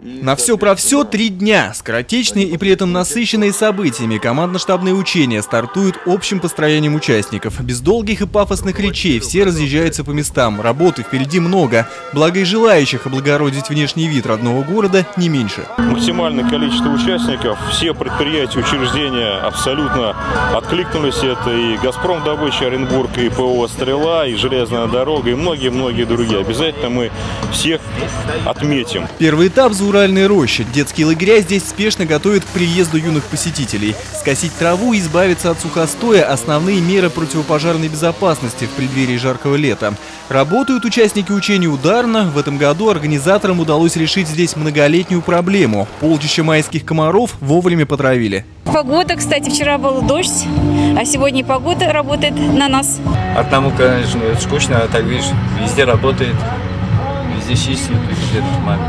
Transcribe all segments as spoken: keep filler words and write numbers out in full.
На все про все три дня. Скоротечные и при этом насыщенные событиями командно-штабные учения стартуют общим построением участников. Без долгих и пафосных речей все разъезжаются по местам. Работы впереди много. Благо и желающих облагородить внешний вид родного города не меньше. Максимальное количество участников, все предприятия, учреждения абсолютно откликнулись. Это и «Газпром» добыча Оренбург, и ПО «Стрела», и «Железная дорога», и многие-многие другие. Обязательно мы всех отметим. Первый этап – Зауральная роща. Детские лагеря здесь спешно готовят к приезду юных посетителей. Скосить траву и избавиться от сухостоя – основные меры противопожарной безопасности в преддверии жаркого лета. Работают участники учений ударно. В этом году организаторам удалось решить здесь многолетнюю проблему. Полчища майских комаров вовремя потравили. Погода, кстати, вчера был дождь, а сегодня погода работает на нас. Одному, конечно, скучно, а так видишь, везде работает, везде чистит, везде нормально.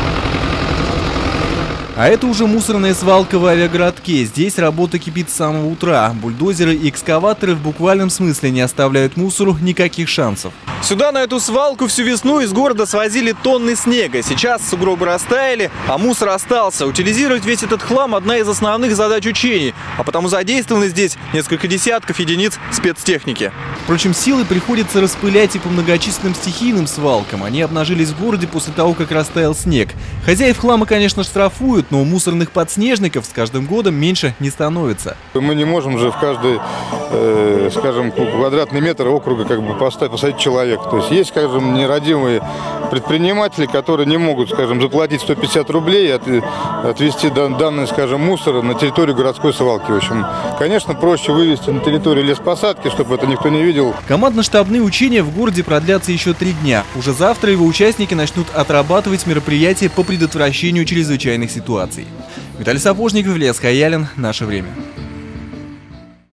А это уже мусорная свалка в авиагородке. Здесь работа кипит с самого утра. Бульдозеры и экскаваторы в буквальном смысле не оставляют мусору никаких шансов. Сюда, на эту свалку, всю весну из города свозили тонны снега. Сейчас сугробы растаяли, а мусор остался. Утилизировать весь этот хлам – одна из основных задач учений. А потому задействованы здесь несколько десятков единиц спецтехники. Впрочем, силы приходится распылять и по многочисленным стихийным свалкам. Они обнажились в городе после того, как растаял снег. Хозяев хлама, конечно, штрафуют, но у мусорных подснежников с каждым годом меньше не становится. Мы не можем же в каждый, э, скажем, квадратный метр округа как бы поставить, посадить человека. То есть есть, скажем, нерадивые предприниматели, которые не могут, скажем, заплатить сто пятьдесят рублей и от, отвезти данный, скажем, мусор на территорию городской свалки. В общем, конечно, проще вывести на территорию леспосадки, чтобы это никто не видел. Командно-штабные учения в городе продлятся еще три дня. Уже завтра его участники начнут отрабатывать мероприятия по предотвращению чрезвычайных ситуаций. Виталий Сапожников, Илья Схаялин. Наше время.